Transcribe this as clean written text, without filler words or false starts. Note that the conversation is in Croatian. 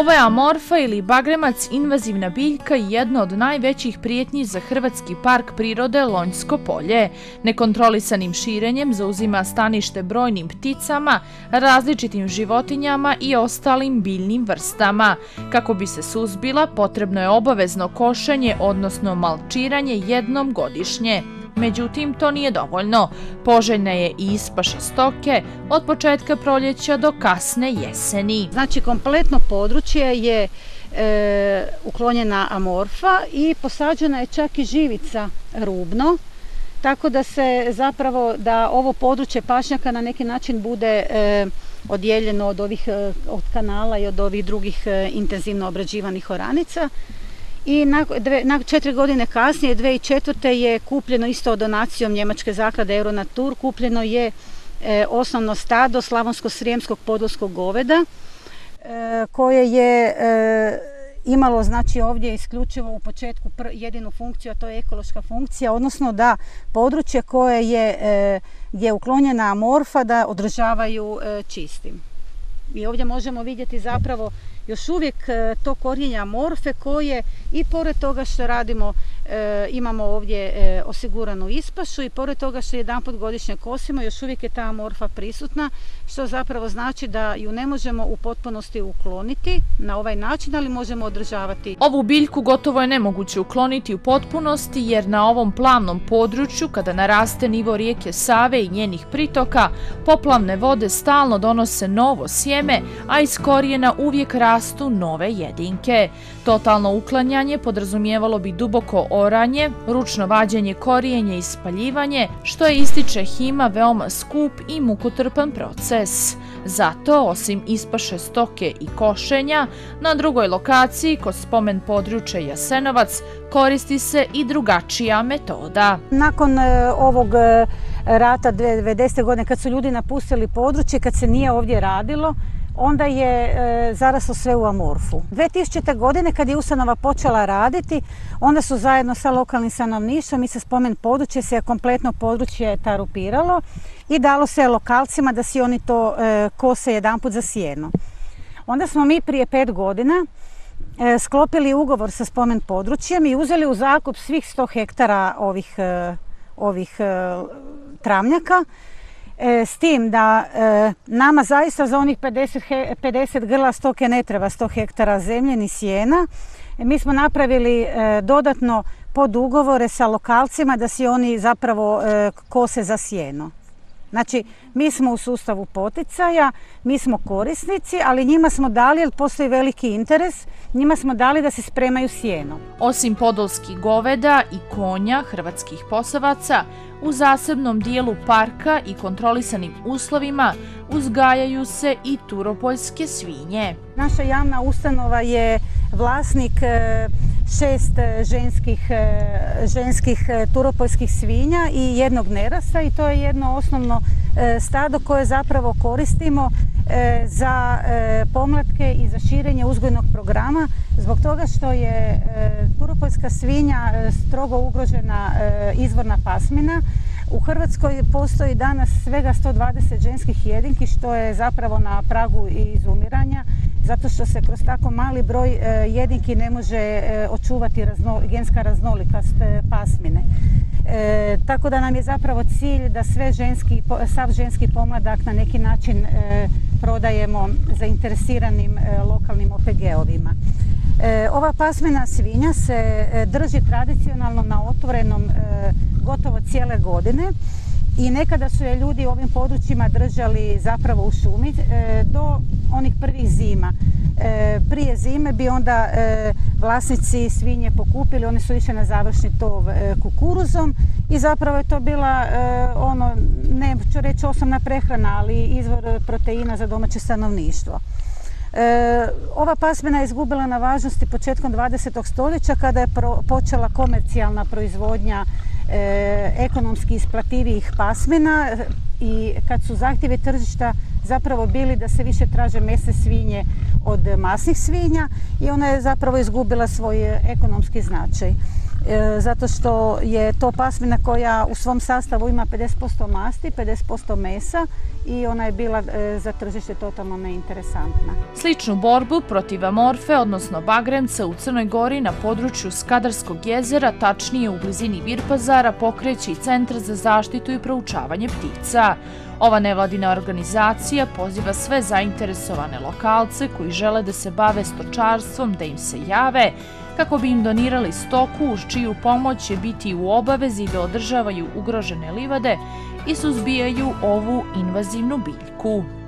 Ovo je amorfa ili bagremac, invazivna biljka i jedna od najvećih prijetnji za Hrvatski park prirode Lonjsko polje. Nekontrolisanim širenjem zauzima stanište brojnim pticama, različitim životinjama i ostalim biljnim vrstama. Kako bi se suzbila, potrebno je obavezno košenje, odnosno malčiranje jednom godišnje. Međutim, to nije dovoljno. Poželjna je i ispaša stoke od početka proljeća do kasne jeseni. Znači, kompletno područje je uklonjena amorfa i posađena je čak i živica rubno, tako da se zapravo da ovo područje pašnjaka na neki način bude odijeljeno od kanala i od ovih drugih intenzivno obrađivanih oranica. I 4 godine kasnije, 2004. je kupljeno isto donacijom njemačke zaklade Euronatur, kupljeno je osnovno stado slavonsko-srijemskog podolskog goveda koje je imalo, znači, ovdje isključivo u početku jedinu funkciju, a to je ekološka funkcija, odnosno da područje koje je uklonjena amorfa da održavaju čistim. I ovdje možemo vidjeti zapravo još uvijek to korijenje amorfe koje i pored toga što radimo, imamo ovdje osiguranu ispašu i pored toga što jedanput godišnje kosimo, još uvijek je ta amorfa prisutna, što zapravo znači da ju ne možemo u potpunosti ukloniti na ovaj način, ali možemo održavati. Ovu biljku gotovo je nemoguće ukloniti u potpunosti jer na ovom plavnom području, kada naraste nivo rijeke Save i njenih pritoka, poplavne vode stalno donose novo sjeme, a iz korijena uvijek rastu nove jedinke. Totalno uklanjanje podrazumijevalo bi duboko oranje, ručno vađenje korijenja i spaljivanje, što je, ističe Hima, veoma skup i mukotrpan proces. Zato, osim ispaše stoke i košenja, na drugoj lokaciji, kod spomen područja Jasenovac, koristi se i drugačija metoda. Nakon ovog rata 90. godine, kad su ljudi napustili područje, kad se nije ovdje radilo, onda je zaraslo sve u amorfu. 2000. godine kad je ustanova počela raditi, onda su zajedno sa lokalnim stanovništvom i sa spomen područje se kompletno područje tarupiralo i dalo se lokalcima da si oni to kose jedanput za sjeno. Onda smo mi prije 5 godina sklopili ugovor sa spomen područjem i uzeli u zakup svih 100 hektara ovih travnjaka, s tim da nama zaista za onih 50 grla stoke ne treba 100 hektara zemlje ni sjena. Mi smo napravili dodatno podugovore sa lokalcima da si oni zapravo kose za sjeno. Znači, mi smo u sustavu poticaja, mi smo korisnici, ali njima smo dali, jer postoji veliki interes, njima smo dali da se spremaju sjeno. Osim podolskih goveda i konja hrvatskih posavaca, u zasebnom dijelu parka i kontrolisanim uslovima uzgajaju se i turopoljske svinje. Naša javna ustanova je vlasnik 6 ženskih turopoljskih svinja i jednog nerasta i to je jedno osnovno stado koje zapravo koristimo za pomlatke i za širenje uzgojnog programa, zbog toga što je turopoljska svinja strogo ugrožena izvorna pasmina. U Hrvatskoj postoji danas svega 120 ženskih jedinki, što je zapravo na pragu izumiranja, zato što se kroz tako mali broj jedinki ne može očuvati genska raznolikost pasmine. Tako da nam je zapravo cilj da sav ženski pomladak na neki način prodajemo zainteresiranim lokalnim OPG-ovima. Ova pasmina svinja se drži tradicionalno na otvorenom gotovo cijele godine i nekada su je ljudi u ovim područjima držali zapravo u šumi do onih prvih zima. Prije zime bi onda vlasnici svinje pokupili, one su išle na završni tov kukuruzom i zapravo je to bila ne ću reći osnovna prehrana, ali izvor proteina za domaće stanovništvo. Ova pasmina je izgubila na važnosti početkom 20. stoljeća kada je počela komercijalna proizvodnja ekonomski isplativijih pasmina i kad su zahtjevi tržišta zapravo bili da se više traže mesne svinje od masnih svinja i ona je zapravo izgubila svoj ekonomski značaj. zato što je to pasmina koja u svom sastavu ima 50% masti, 50% mesa i ona je bila za tržište totalno neinteresantna. Sličnu borbu protiv amorfe, odnosno bagremca u Crnoj Gori na području Skadarskog jezera, tačnije u blizini Virpazara, pokreće i Centar za zaštitu i proučavanje ptica. Ova nevladina organizacija poziva sve zainteresovane lokalce koji žele da se bave stočarstvom da im se jave kako bi im donirali stoku uz čiju pomoć će biti u obavezi da održavaju ugrožene livade i suzbijaju ovu invazivnu biljku.